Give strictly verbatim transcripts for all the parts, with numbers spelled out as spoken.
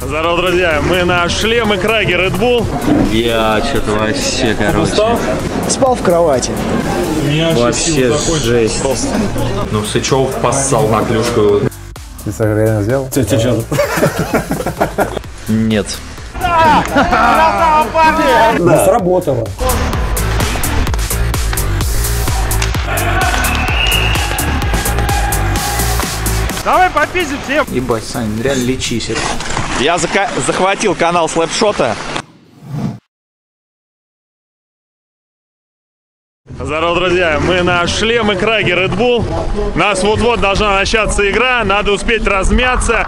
Здорово, друзья. Мы на шлем и краге Red Bull. Я что-то вообще, короче. Устал? Спал в кровати. Вообще жесть. Ну, Сычев поссал на клюшку. Ты так реально сделал? Тетя что? Нет. Да, сработало. Давай попиздим всем. Ебать, Сань, реально лечись. Я захватил канал Слэпшота. Здорово, друзья. Мы на шлем и краге Red Bull. У нас вот-вот должна начаться игра. Надо успеть размяться.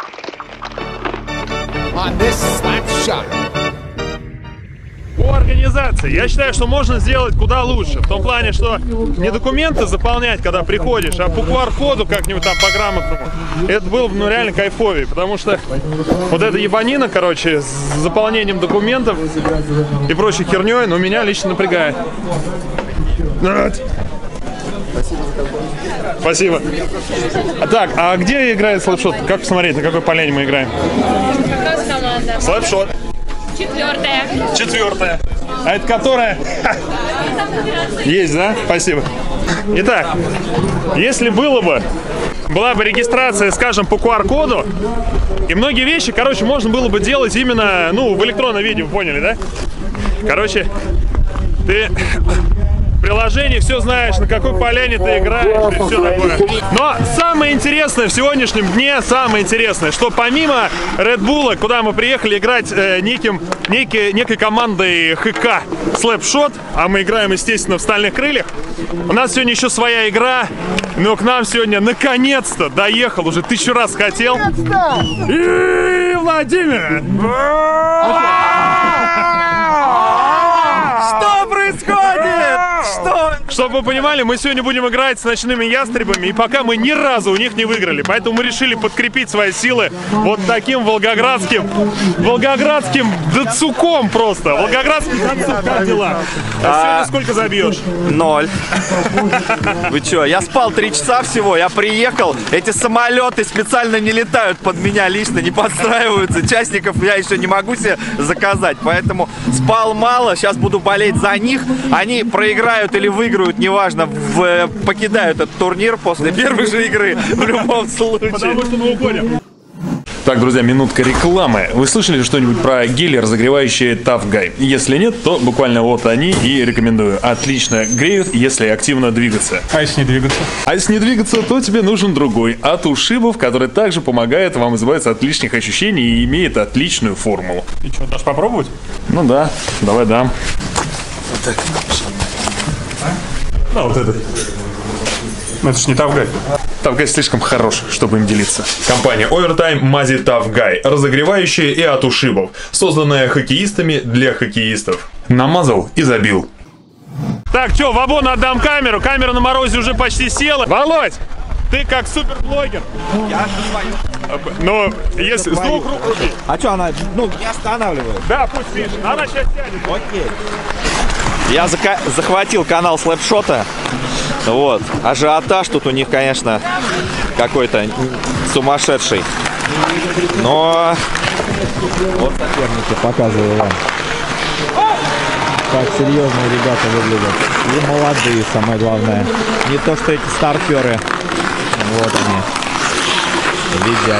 По организации я считаю, что можно сделать куда лучше. В том плане, что не документы заполнять, когда приходишь, а по ку ар коду как-нибудь там по грамотному. Это было бы ну, реально кайфовее. Потому что вот эта ебанина, короче, с заполнением документов и прочей херней, ну, меня лично напрягает. Спасибо. А так, а где играет Слэпшот? Как посмотреть, на какой поляне мы играем? Слэпшот. Четвертая. Четвертая. А это которая? Есть, да? Спасибо. Итак, если было бы, была бы регистрация, скажем, по ку ар коду, и многие вещи, короче, можно было бы делать именно, ну, в электронном виде, вы поняли, да? Короче, ты... В приложении все знаешь, на какой поляне ты играешь и все такое. Но самое интересное в сегодняшнем дне, самое интересное, что помимо Red Bull, куда мы приехали играть э, неким, некий, некой командой ха ка Slapshot, а мы играем, естественно, в Стальных Крыльях, у нас сегодня еще своя игра, но к нам сегодня наконец-то доехал, уже тысячу раз хотел. И Владимир! Что происходит? Что? Чтобы вы понимали, мы сегодня будем играть с ночными ястребами, и пока мы ни разу у них не выиграли. Поэтому мы решили подкрепить свои силы вот таким волгоградским, волгоградским дацуком просто. Волгоградский дацук, как дела? А сегодня сколько забьешь? Ноль. Вы чё, я спал три часа всего, я приехал, эти самолеты специально не летают под меня лично, не подстраиваются, частников я еще не могу себе заказать, поэтому спал мало, сейчас буду болеть за них, они проиграют или выиграют, неважно, в, покидают этот турнир после первой же игры, в любом случае. Потому что мы уходим. Так, друзья, минутка рекламы. Вы слышали что-нибудь про гели, разогревающие Tough Guy? Если нет, то буквально вот они и рекомендую. Отлично греют, если активно двигаться. А если не двигаться? А если не двигаться, то тебе нужен другой. От ушибов, который также помогает вам избавиться от лишних ощущений и имеет отличную формулу. И что, дашь попробовать? Ну да, давай дам. Вот так. А, вот этот. Ну это ж не Tough Guy. Tough Guy слишком хорош, чтобы им делиться. Компания Overtime Мази Tough Guy. Разогревающая и от ушибов. Созданная хоккеистами для хоккеистов. Намазал и забил. Так, чё, Вабону отдам камеру. Камера на морозе уже почти села. Володь, ты как суперблогер. Я свою. Ну, если с двух рук руби. А что она, ну, не останавливает? Да, пусть пишет. Она сейчас сядет. Окей. Я захватил канал Слэпшота. Вот. Ажиотаж тут у них, конечно, какой-то сумасшедший. Но вот соперники, показываю вам. Как серьезные ребята выглядят. И молодые, самое главное. Не то, что эти старперы. Вот они. Видяй.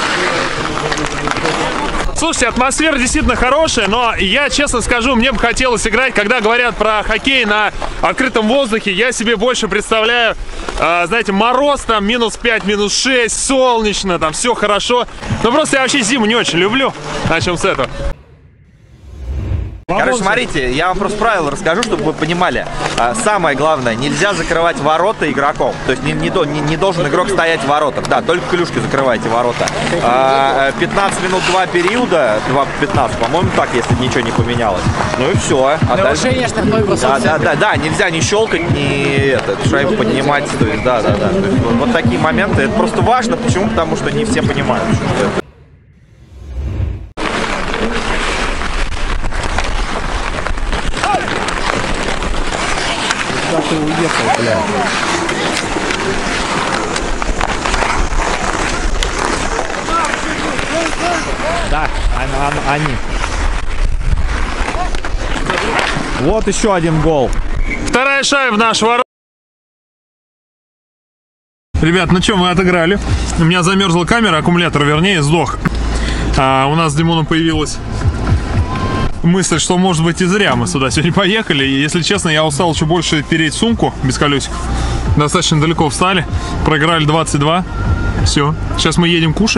Слушайте, атмосфера действительно хорошая, но я честно скажу, мне бы хотелось играть, когда говорят про хоккей на открытом воздухе, я себе больше представляю, э, знаете, мороз там минус пять, минус шесть, солнечно, там все хорошо. Но просто я вообще зиму не очень люблю. Начнем с этого. Короче, смотрите, я вам просто правила расскажу, чтобы вы понимали. Самое главное, нельзя закрывать ворота игроком. То есть не, не, не, не должен игрок стоять в воротах. Да, только клюшки закрывайте ворота. пятнадцать минут, два периода, два пятнадцать, по-моему, так, если ничего не поменялось. Ну и все. А Нарушение штрафной да, да, да, да, нельзя ни щелкать, ни это, шайбу поднимать. То есть, да, да, да. То есть, вот, вот такие моменты. Это просто важно. Почему? Потому что не все понимают, что это. Ты уехал, блядь. Да, они. Вот еще один гол. Вторая шайба в наш ворот. Ребят, ну что, мы отыграли. У меня замерзла камера, аккумулятор, вернее, сдох. А у нас с Димоном появилась мысль, что, может быть, и зря мы сюда сегодня поехали. И, если честно, я устал еще больше переть сумку без колесиков. Достаточно далеко встали. Проиграли двадцать два. Все. Сейчас мы едем кушать.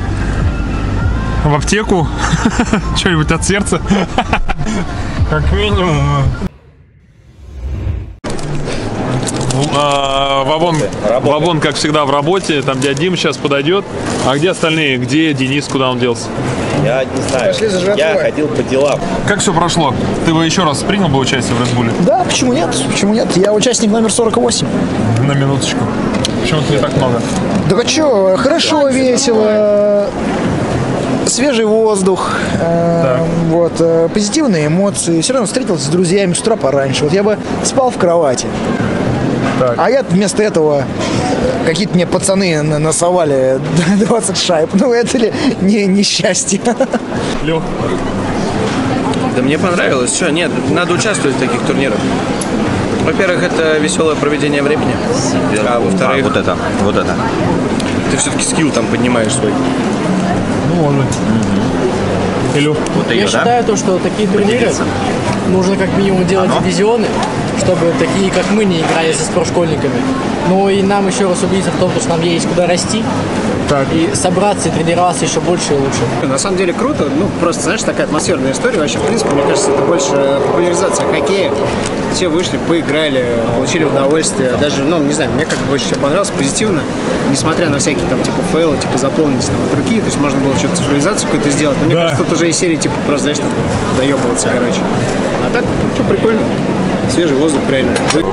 В аптеку. Что-нибудь от сердца. Как минимум. Вавон, Вавон, как всегда, в работе. Там дядя Дима сейчас подойдет. А где остальные? Где Денис? Куда он делся? Я не знаю. Я ходил по делам. Как все прошло? Ты бы еще раз принял бы участие в Red Bull? Да, почему нет? Почему нет? Я участник номер сорок восемь. На минуточку. Почему-то не так много. Да а что, хорошо, весело. Свежий воздух, э, вот, э, позитивные эмоции. Все равно встретился с друзьями с утра пораньше. Вот я бы спал в кровати. Так. А я вместо этого какие-то мне пацаны насовали двадцать шайб. Ну это ли не, не счастье? Лёх. Да мне понравилось. Что, нет, надо участвовать в таких турнирах. Во-первых, это веселое проведение времени. А во-вторых, А, вот это, вот это. ты все-таки скилл там поднимаешь свой. Ну, может быть. Илюх. Вот Я ее, считаю, да? то, что такие турниры нужно как минимум делать дивизионы, чтобы такие, как мы, не играли со спортшкольниками. Ну и нам еще раз убедиться в том, что нам есть куда расти. Так. И собраться и тренироваться еще больше и лучше. На самом деле круто, ну просто, знаешь, такая атмосферная история. Вообще, в принципе, мне кажется, это больше популяризация хоккея. Все вышли, поиграли, получили удовольствие. Даже, ну, не знаю, мне как бы больше всего понравилось, позитивно. Несмотря на всякие там, типа, фейлы, типа, заполнить там от руки. То есть можно было что-то цифровизацию какую-то сделать. Но мне Да. кажется, тут уже из серии, типа, просто, знаешь, там, доебываться, короче. А так, ну, прикольно. Свежий воздух, реально.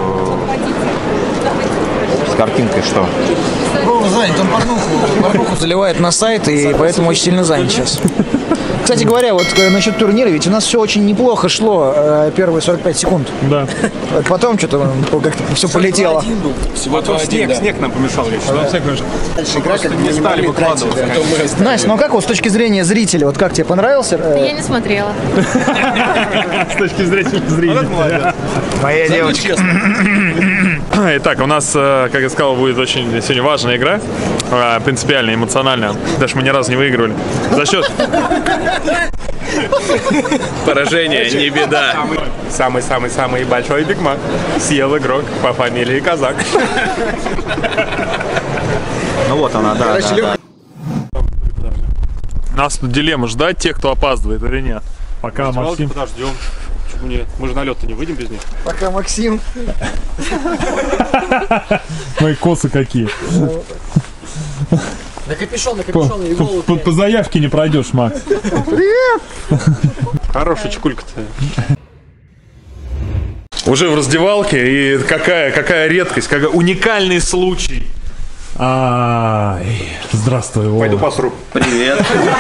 С картинкой что? Ровно занят, он порнуху, порнуху заливает на сайт, и поэтому очень сильно занят сейчас. Кстати говоря, вот э, насчет турнира, ведь у нас все очень неплохо шло э, первые сорок пять секунд. Да. Вот потом что-то как-то все полетело. Всего два один, да. Снег нам помешал, я считаю. Снег помешал. Игра, как не стали выкладывать. Настя, ну как вот с точки зрения зрителя, вот как тебе понравился? э, Я не смотрела. С точки зрения зрителя. Моя девочка. Итак, у нас, э, как я сказал, будет очень сегодня важная игра. Э, Принципиальная, эмоциональная. Даже мы ни разу не выигрывали. За счет... Поражение, не беда. Самый-самый-самый большой бигмак съел игрок по фамилии Казак. Ну вот она, да, да, да. Нас тут дилемма, ждать тех, кто опаздывает или нет. Пока Максим... Подождем. Мы же на лед-то не выйдем без них. Пока Максим. Мои косы какие. На капюшон, на капюшон и голову. По, по заявке не пройдешь, Макс. Хорошая чекулька-то. Уже в раздевалке, и какая, какая редкость, какой уникальный случай. Ай, здравствуй, Вова. Пойду посру. Привет.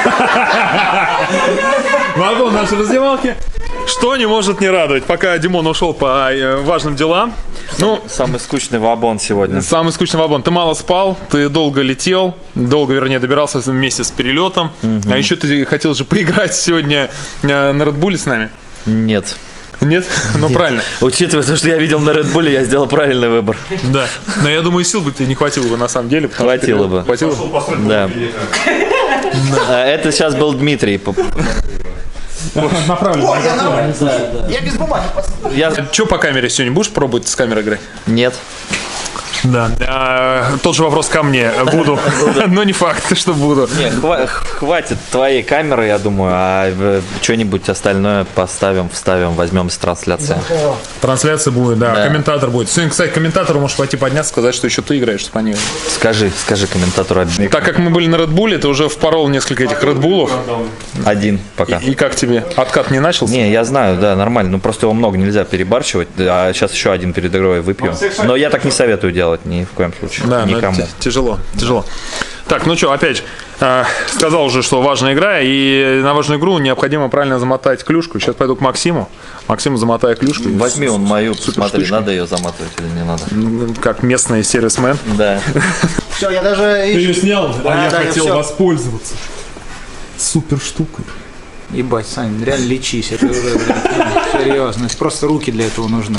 Вагон нашей раздевалки. Что не может не радовать, пока Димон ушел по э, важным делам. Ну, Самый скучный вабон сегодня. самый скучный вагон. Ты мало спал, ты долго летел, долго, вернее, добирался вместе с перелетом. Мгм. А еще ты хотел же поиграть сегодня э, на Red Bull с нами. Нет. Нет? Ну, Нет. правильно. Учитывая то, что я видел на Red Bull, я сделал правильный выбор. Да. Но я думаю, сил бы тебе не хватило бы на самом деле. потому что Хватило ты- бы. Хватило бы. Да. А это сейчас был Дмитрий. Направлено. Я без бумаги. Я... Че по камере сегодня? Будешь пробовать с камерой играть? Нет. Да. А, тот же вопрос ко мне. Буду. Но не факт, что буду. Не, хва- хватит твоей камеры, я думаю, а э, что-нибудь остальное поставим, вставим, возьмем с трансляции. Трансляция будет, да. Да. Комментатор будет. Сегодня, кстати, комментатору можешь пойти подняться, сказать, что еще ты играешь, чтобы они... Скажи, скажи комментатору один. Так как мы были на Red Bull, ты уже впорол несколько этих Red Bull'ов. Один пока. И как тебе? Откат не начался? Не, я знаю, да, нормально. Ну просто его много нельзя перебарщивать. А сейчас еще один перед игрой выпью. Но я так не советую делать ни в коем случае. Да, но никому. это тяжело, тяжело. Так, ну что, опять же, э, сказал уже, что важная игра, и на важную игру необходимо правильно замотать клюшку. Сейчас пойду к Максиму. Максиму замотаю клюшку. Возьми он мою, Супер посмотри, штучка. надо ее заматывать или не надо. Ну, как местный сервисмен. Да. Все, я даже... Ты ее снял, Да, а я да, я хотел всё. воспользоваться. супер штукой. Ебать, Сань, реально лечись, это уже, блядь, серьезно, просто руки для этого нужны.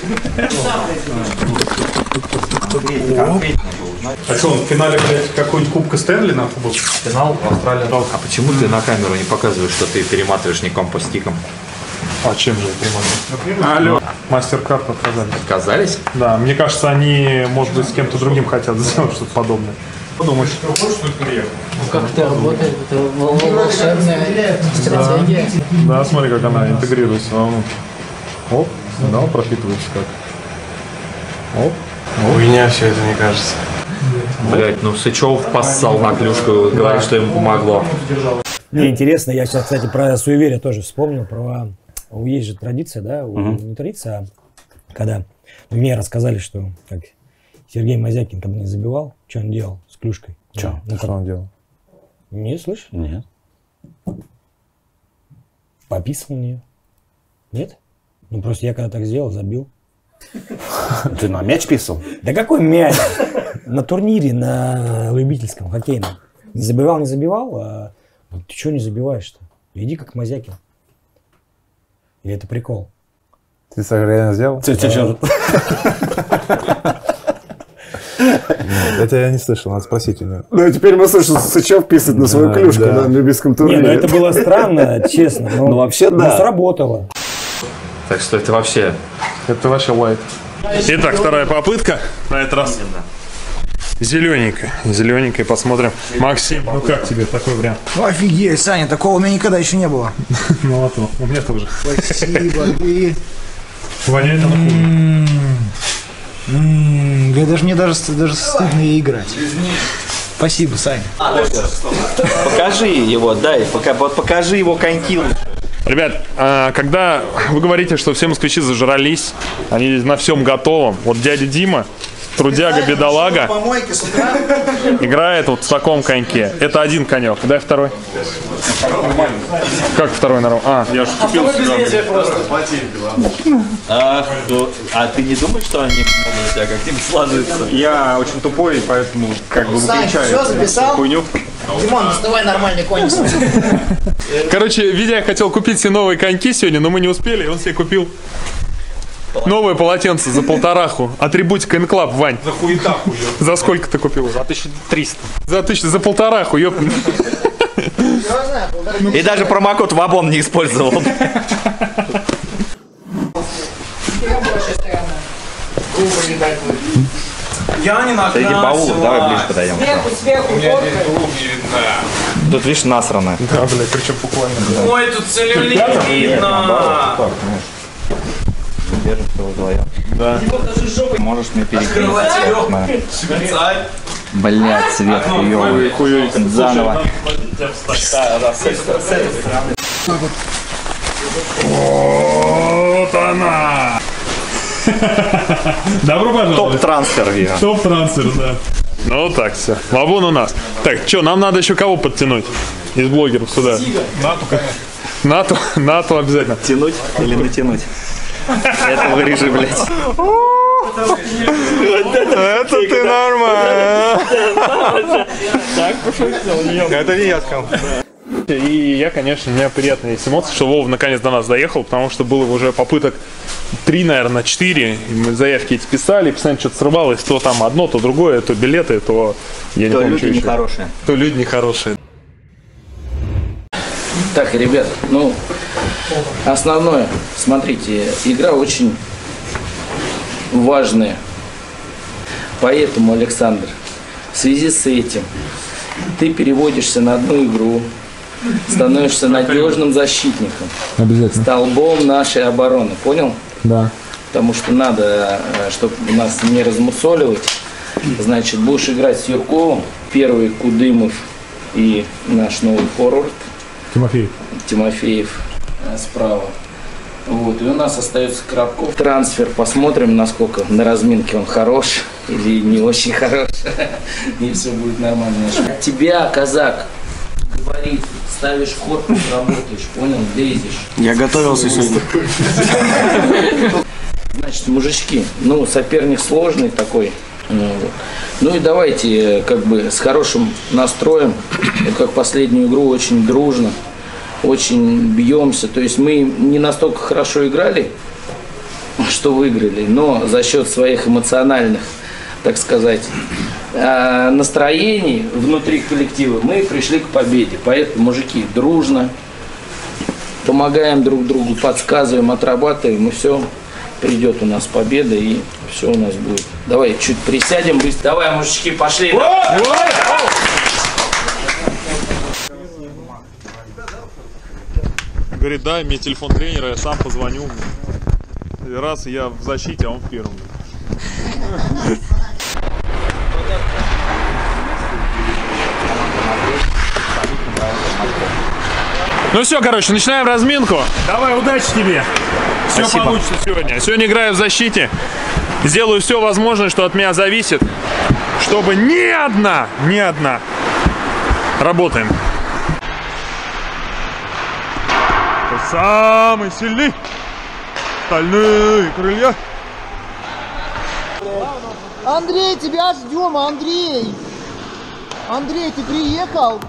А что, он в финале, блядь, какой-нибудь Кубка Стэнли нахуй был? Финал Австралия. А почему ты на камеру не показываешь, что ты перематываешь не компостиком? А чем же я перематываю? Алло. Мастер-карт отказались. Отказались? Да, мне кажется, они, может быть, с кем-то другим хотят сделать что-то подобное. Подумаешь. Как это работает? Это волшебная стратегия. Да, смотри, как она интегрируется вовнутрь. Оп, да, пропитывается как. Оп. Хуйня все это, мне кажется. Блять, ну Сычев поссал на клюшку, говорит, что ему помогло. Мне интересно, я сейчас, кстати, про суеверие тоже вспомнил, про... Есть же традиция, да, uh-huh. не традиция, а когда мне рассказали, что как Сергей Мазякин, когда не забивал, что он делал с клюшкой? Что? Ну, что он делал? Не слышишь? Нет. Пописал в нее. Нет? Ну просто я когда так сделал, забил. Ты на мяч писал? Да какой мяч? На турнире, на любительском, хоккейном. Не забивал, не забивал, а ты что не забиваешь-то? Иди как Мазякин. Или это прикол? Ты так реально сделал? Это я не слышал, надо спросить у него. Ну, теперь мы слышим, Сычев писает на свою клюшку на любительском турнире. Не, ну это было странно, честно. Ну, вообще, да. Но сработало. Так что это вообще... Это вообще лайт. Итак, вторая попытка. На этот раз зелененькая. Зелененькая, посмотрим. Максим, ну как тебе такой вариант? Ну, офигеть, Саня, такого у меня никогда еще не было. Ну а то, у меня тоже. Спасибо, ты... Воняет она хуй. Да даже мне даже, даже стыдно ей играть. Спасибо, Саня. Покажи его, дай, пока, покажи его коньки. Ребят, когда вы говорите, что все москвичи зажрались, они на всем готовом, вот дядя Дима, трудяга, бедолага, играет вот в таком коньке. Это один конек. Дай второй. Как второй нормально? А, я же купил а, а ты не думаешь, что они могут у тебя как-нибудь сложиться? Я очень тупой, поэтому как бы выключаю все записал? хуйню. Димон, доставай нормальный конь. Короче, Витя хотел купить себе новые коньки сегодня, но мы не успели, и он себе купил новое полотенце за полтораху. Атрибутика Инклаб, Вань. За хуета хуё. За сколько ты купил? За тысячу триста. За тысячу, за полтораху, ёп. И даже промокод Вабон не использовал. Я не накрасила. Среди баулов, давай ближе подойдем. Сверху, сверху, у меня здесь двух не видно. Тут, видишь, насрано. Да, бля, причем буквально. Ой, тут целлюлит видно. Держишься вдвоем. Да. Можешь мне перекрыть. Блять, цвет хуёвый. Заново. Вот она! Добро пожаловать. Топ-трансфер, Вига. Топ-трансфер, да. Ну вот так все. Вабон у нас. Так, что, нам надо еще кого подтянуть из блогеров сюда? НАТО, конечно. НАТО, НАТО обязательно. Тянуть или натянуть? Это вырежи, блядь. Это ты нормально. Так пошутил. Это не я сказал. И я, конечно, у меня приятные есть эмоции, что Вова наконец до нас доехал, потому что было уже попыток три, наверное, четыре. Мы заявки эти писали, постоянно что-то срывалось, то там одно, то другое, то билеты, то я не то помню, что еще. То люди нехорошие. То люди нехорошие. Так, ребят, ну, основное, смотрите, игра очень важная. Поэтому, Александр, в связи с этим ты переводишься на одну игру, становишься надежным защитником. Обязательно. Столбом нашей обороны, понял? Да. Потому что надо, чтобы нас не размусоливать. Значит, будешь играть с Юрковым, первый Кудымов и наш новый форвард. Тимофеев. Тимофеев справа. Вот, и у нас остается Коробков. Трансфер, посмотрим, насколько на разминке он хорош или не очень хорош. И все будет нормально. Тебя, казак, говорит, ставишь корпус, работаешь, понял, лезешь. Я готовился сегодня. Значит, мужички, ну, соперник сложный такой. Ну, вот. Ну и давайте как бы с хорошим настроем, вот как последнюю игру, очень дружно, очень бьемся. То есть мы не настолько хорошо играли, что выиграли, но за счет своих эмоциональных, так сказать, настроений внутри коллектива мы пришли к победе. Поэтому, мужики, дружно помогаем друг другу, подсказываем, отрабатываем, и все, придет у нас победа, и все у нас будет. Давай чуть присядем быстро. Давай, мужички, пошли. Говорит, дай мне телефон тренера, я сам позвоню. И раз я в защите, а он в первом. Ну все, короче, начинаем разминку. Давай, удачи тебе. Все Спасибо. Получится сегодня. Сегодня играю в защите. Сделаю все возможное, что от меня зависит, чтобы ни одна, ни одна. Работаем. Самый сильный. Стальные крылья. Андрей, тебя ждем, Андрей. Андрей, ты приехал?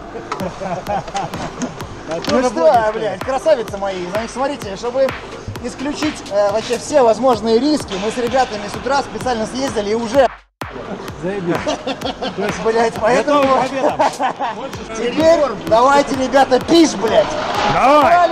Ну что, блядь, красавицы мои, значит, смотрите, чтобы исключить э, вообще все возможные риски, мы с ребятами с утра специально съездили и уже заебись. То есть, блядь, поэтому теперь давайте, ребята, пиш, блядь. Давай.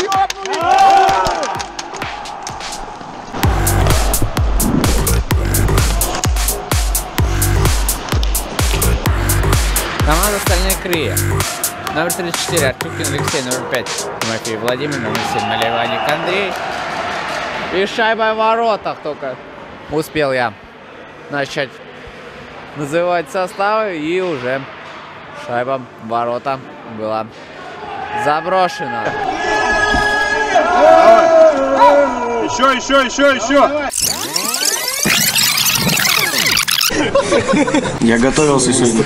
Команда «Стальные крылья». Номер тридцать четыре Артюкин Алексей, номер пять Тимофей Владимир, номер семь Наливанник Андрей. И шайба в воротах только успел я начать называть составы, и уже шайба в ворота была заброшена. Еще, еще, еще, еще. Я готовился сегодня.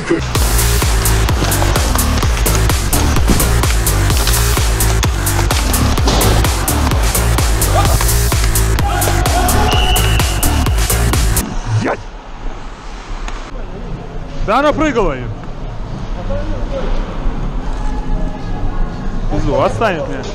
Да она прыгала. Изу, отстань от меня.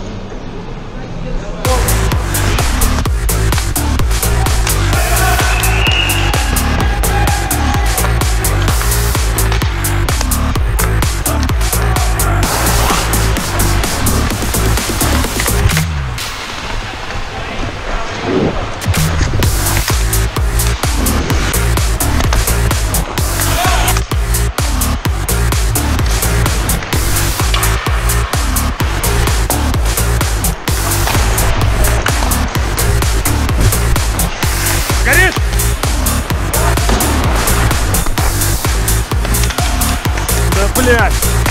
Блядь.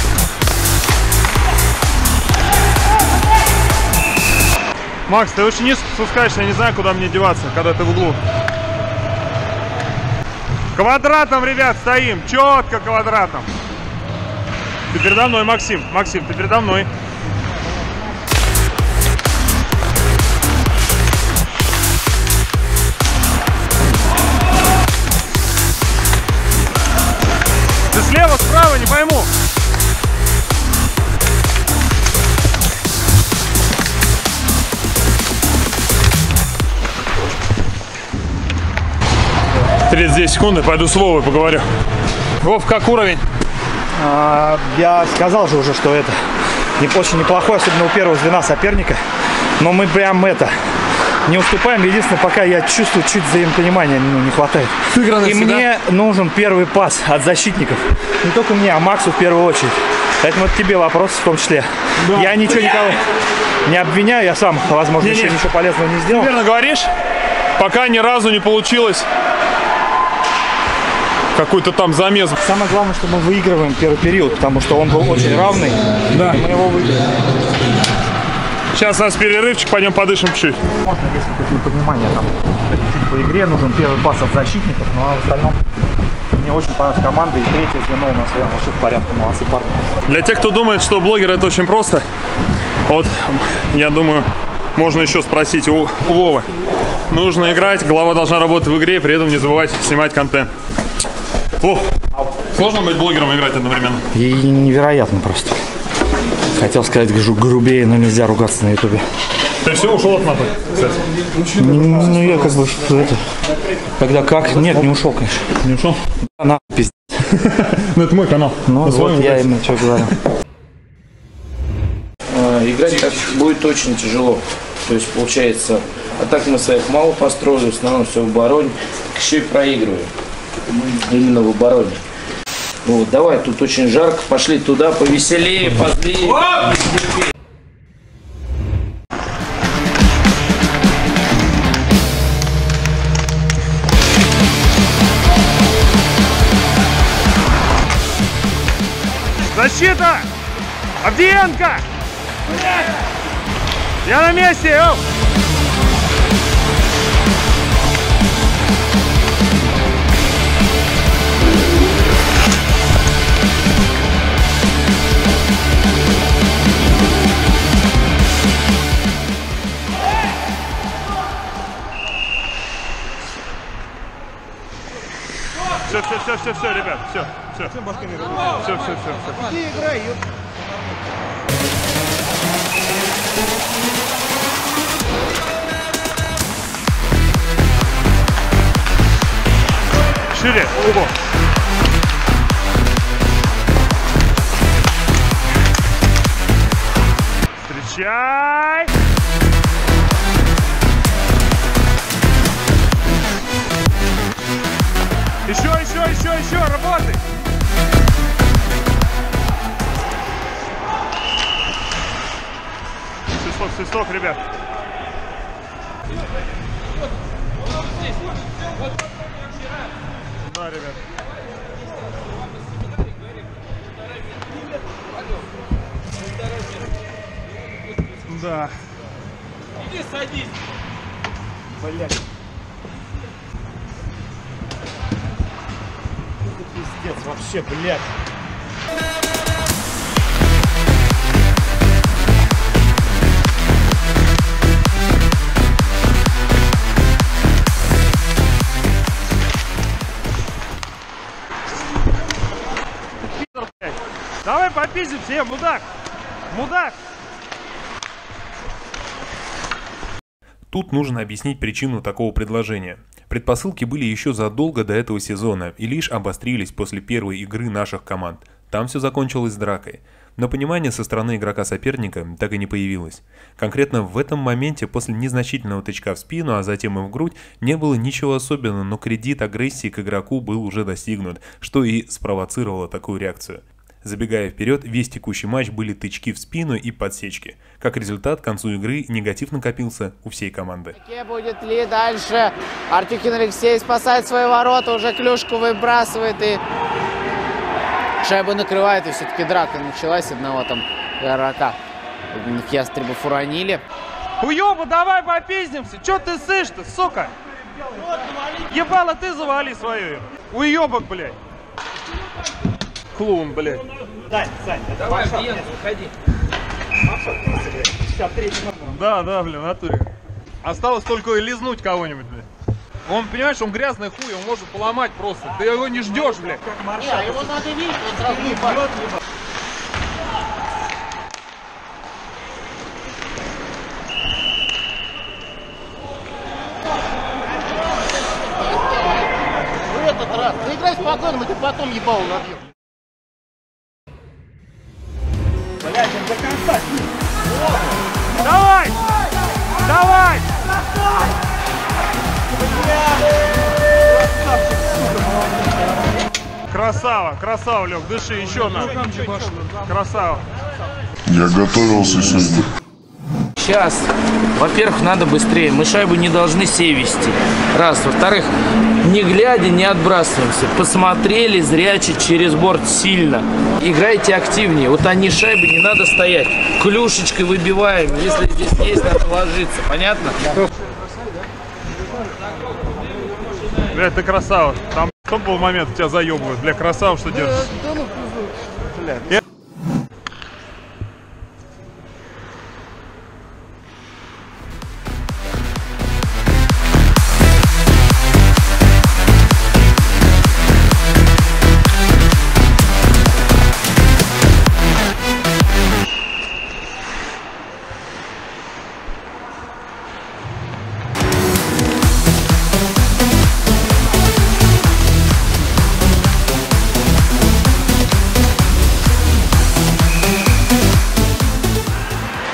Макс, ты очень низко спускаешься, я не знаю, куда мне деваться, когда ты в углу. Квадратом, ребят, стоим, четко квадратом. Ты передо мной, Максим, Максим, ты передо мной. Ты слева, справа, не пойму. тридцать девять секунд, пойду с Вовой поговорю. Вов, как уровень? А, я сказал же уже, что это не, очень неплохой, особенно у первого звена соперника. Но мы прям это не уступаем. Единственное, пока я чувствую, чуть взаимопонимания ну, не хватает. И мне нужен первый пас от защитников. Не только мне, а Максу в первую очередь. Поэтому это тебе вопрос в том числе. Да. Я ничего никого не обвиняю, я сам, возможно, не, еще не. ничего полезного не сделал. Ты верно говоришь, пока ни разу не получилось какой-то там замес. Самое главное, что мы выигрываем первый период, потому что он был очень равный. Да. И мы его выиграли. Сейчас у нас перерывчик, пойдем подышим чуть. Можно, если какое-то понимание там чуть по игре, нужен первый пас от защитников, но в остальном мне очень понравилась команда, и третье звено у нас вообще в порядке, молодцы парни. Для тех, кто думает, что блогер это очень просто, вот, я думаю, можно еще спросить у, у Вовы. Нужно играть, голова должна работать в игре, при этом не забывать снимать контент. О, сложно быть блогером и играть одновременно? И невероятно просто. Хотел сказать грубее, но нельзя ругаться на ютубе. Ты все ушел от мапы, кстати? Ну я как бы это. Когда как? Нет, не ушел, конечно. Не ушел? На пиздец. Ну это мой канал. Ну вот я именно что говорю. Играть так будет очень тяжело. То есть получается, атак мы своих мало построили, в основном все в обороне. Еще и проигрываем. Именно в обороне. Вот, давай, тут очень жарко, пошли туда, повеселее, позлее. Защита! Авдеенко! Я на месте! Оу! Все, все, все, все, все, ребят, все, все. Все, все, все, все. Иди играй, ёп. Шире, угол. Встречай! Еще, еще, еще, еще, работай! Свисток, свисток, ребят. Да, ребят. Да. Иди садись. Блядь. Пиздец, вообще, блядь. Пидор, блядь. Давай попиздим все, мудак. Мудак. Тут нужно объяснить причину такого предложения. Предпосылки были еще задолго до этого сезона и лишь обострились после первой игры наших команд. Там все закончилось дракой. Но понимание со стороны игрока соперника так и не появилось. Конкретно в этом моменте после незначительного тычка в спину, а затем и в грудь, не было ничего особенного, но кредит агрессии к игроку был уже достигнут, что и спровоцировало такую реакцию. Забегая вперед, весь текущий матч были тычки в спину и подсечки. Как результат, к концу игры негатив накопился у всей команды. Будет ли дальше? Артюхин Алексей спасает свои ворота, уже клюшку выбрасывает и шайбу накрывает. И все-таки драка началась одного там игрока. Ястребов уронили. Уёба, давай попиздимся! Чё ты сышь-то, сука? Ебало ты завали свою. Уёбок, блядь. Клоун, блядь. Сань, Сань, давай, Авдеенко, выходи. Да, да, блин, в натуре. Осталось только лизнуть кого-нибудь, блядь. Он, понимаешь, он грязный хуй, он может поломать просто. Ты его не ждешь, блядь. Не, его надо видеть, он сразу не бьет. В этот раз. Ты играй спокойно, мы ты потом ебало набьем. Блять, он до конца. Давай! Давай! Красава, красава, Лёг, дыши, еще на. Красава. Я готовился сегодня. Сейчас, во-первых, надо быстрее. Мы шайбу не должны сей вести. Раз. Во-вторых, не глядя, не отбрасываемся. Посмотрели зряче через борт сильно. Играйте активнее. Вот они шайбы, не надо стоять. Клюшечкой выбиваем. Если здесь есть, надо ложиться. Понятно? Бля, ты красава. Там тот был момент, тебя заебывают. Бля, красава, что держишь. Бля.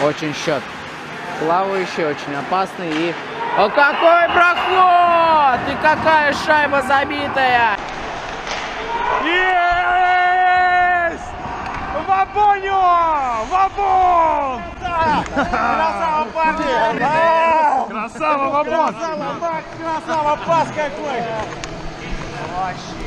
Очень счет плавающий, очень опасный. И... О, какой проход! И какая шайба забитая! Есть! Вабоню! Вабон! Красава, парни! Красава, Вабон! Красава, пас какой! Вообще!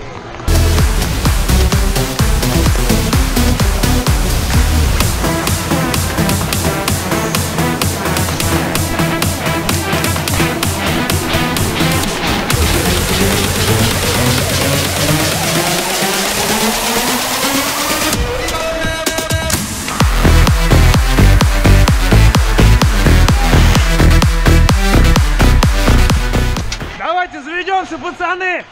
Давайте заведемся, пацаны!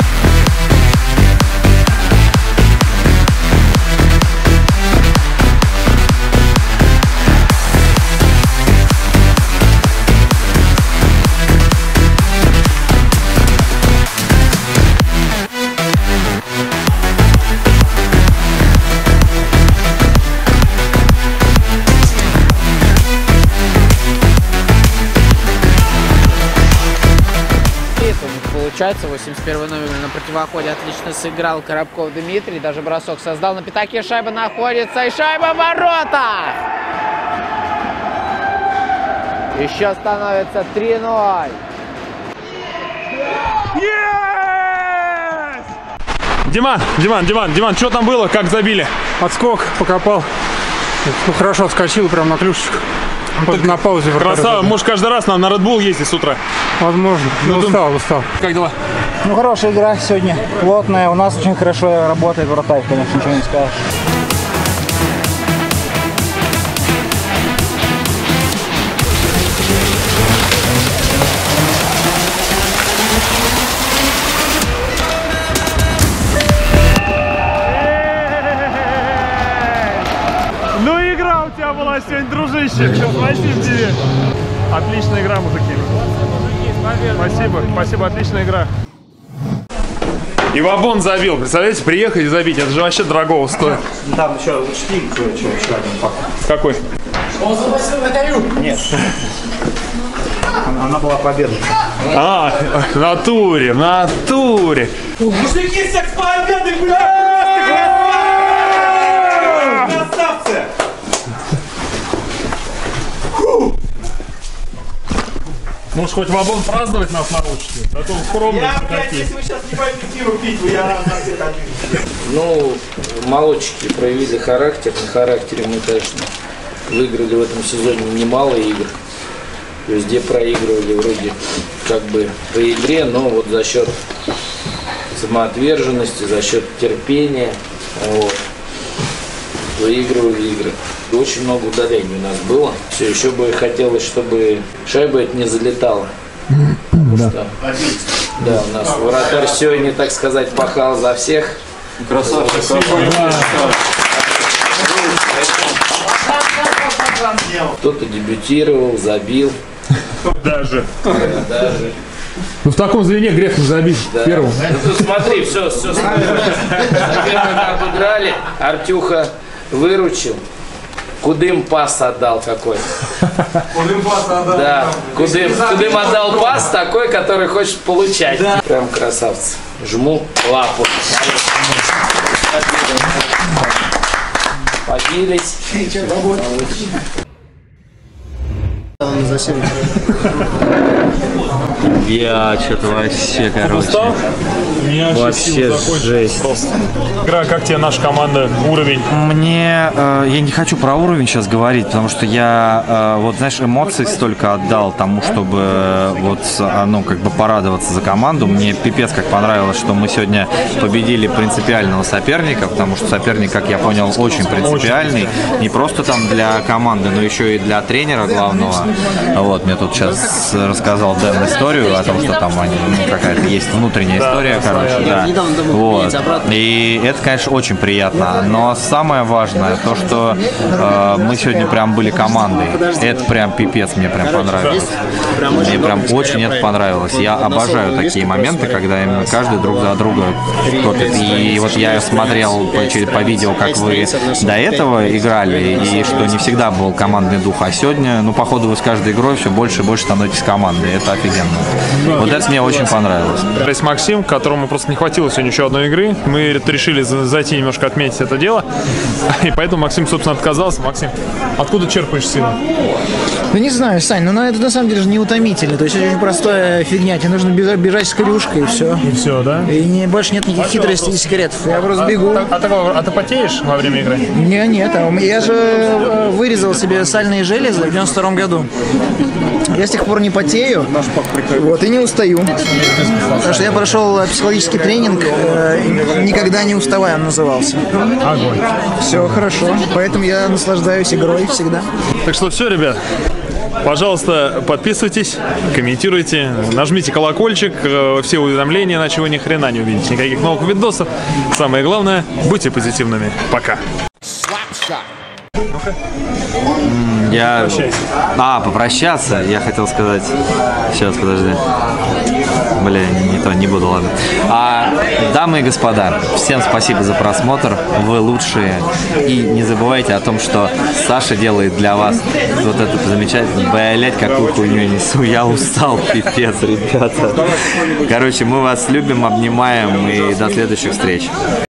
Получается, восемьдесят первый номер на противоходе отлично сыграл Коробков Дмитрий, даже бросок создал на пятаке, шайба находится и шайба в воротах! Еще становится три ноль. Диман, Диман, Диман, Диман, что там было, как забили? Отскок, покопал. Ну, хорошо отскочил прям на клюшечку. Вот на паузе. Красава, можешь каждый раз нам на Red Bull ездить с утра. Возможно. Ну, ну устал, устал. Как дела? Ну, хорошая игра сегодня, плотная. У нас очень хорошо работает вратарь, конечно, ничего не скажешь. Ну, игра у тебя была сегодня, дружище. Спасибо тебе. Отличная игра, мужики. Спасибо, спасибо, отличная игра. И Вабон забил, представляете, приехать и забить, это же вообще дорогого стоит. Там еще учти, кое-что, еще один факт. Какой? Он забросил батарею? Нет. Она была победой. А, в натуре, в натуре. Мужики, всех с победой, блядь! Красавцы! Может, хоть Вабон праздновать нас научите? А то скромно. Я, блядь, если вы сейчас не поймете пиво пить, я на все так. Ну, молодчики проявили характер. На характере мы, конечно, выиграли в этом сезоне немало игр. Везде проигрывали вроде как бы по игре, но вот за счет самоотверженности, за счет терпения вот, выигрывали игры. Очень много удалений у нас было. Все, еще бы хотелось, чтобы шайба это не залетала. Потому да. Что, да, у нас вратарь сегодня, так сказать, пахал за всех. Красавчик. Кто-то дебютировал, забил. Даже. Да, даже. Ну в таком звене грех не забить да. Первым. Ну тут смотри, все, все. Соперника обыграли, Артюха выручил. Кудым пас отдал какой. Кудым пас отдал. Да, Кудым, Кудым отдал пас такой, который хочет получать. Да. Прям красавцы. Жму лапу. Побились. Я что-то вообще, короче. Вообще жесть. Игра, как тебе наша команда, уровень? Мне, э, я не хочу про уровень сейчас говорить, потому что я, э, вот знаешь, эмоций столько отдал тому, чтобы э, вот, ну, как бы порадоваться за команду. Мне пипец как понравилось, что мы сегодня победили принципиального соперника, потому что соперник, как я понял, очень принципиальный. Не просто там для команды, но еще и для тренера главного. Вот, мне тут сейчас рассказал Дэн историю о том, что там они, ну, какая-то есть внутренняя история, короче. короче, да. Вот. И это, конечно, очень приятно. Но самое важное, то, что э, мы сегодня прям были командой. Это прям пипец, мне прям понравилось. Мне прям очень это понравилось. Я обожаю такие моменты, когда именно каждый друг за друга топит. И вот я смотрел по, по видео, как вы до этого играли, и что не всегда был командный дух, а сегодня, ну, походу, вы с каждой игрой все больше и больше становитесь командой. Это офигенно. Вот это мне очень понравилось. Здесь Максим, которому просто не хватило сегодня еще одной игры. Мы решили зайти немножко отметить это дело. И поэтому Максим, собственно, отказался. Максим, откуда черпаешь силу? Ну, не знаю, Сань, ну, это на самом деле же не утомительно. То есть это очень простая фигня. Тебе нужно бежать, бежать с крюшкой, и все. И все, да? И не, больше нет никаких хитростей и секретов. Я просто бегу. А, а, ты, а ты потеешь во время игры? Не, нет. Я же вырезал себе сальные железы в девяносто втором году. Я с тех пор не потею, вот, и не устаю. Потому что я прошел психологический тренинг, э, «Никогда не уставай» он назывался. Огонь. Все хорошо, поэтому я наслаждаюсь игрой всегда. Так что все, ребят. Пожалуйста, подписывайтесь, комментируйте, нажмите колокольчик, все уведомления, иначе вы ни хрена не увидите никаких новых видосов. Самое главное, будьте позитивными. Пока. Ну-ка. Я... А, попрощаться? Я хотел сказать... Сейчас, подожди. Бля, не то, не буду, ладно. А, дамы и господа, всем спасибо за просмотр. Вы лучшие. И не забывайте о том, что Саша делает для вас вот это замечательно. Блять, какую хуйню несу. Я устал, пипец, ребята. Короче, мы вас любим, обнимаем и до следующих встреч.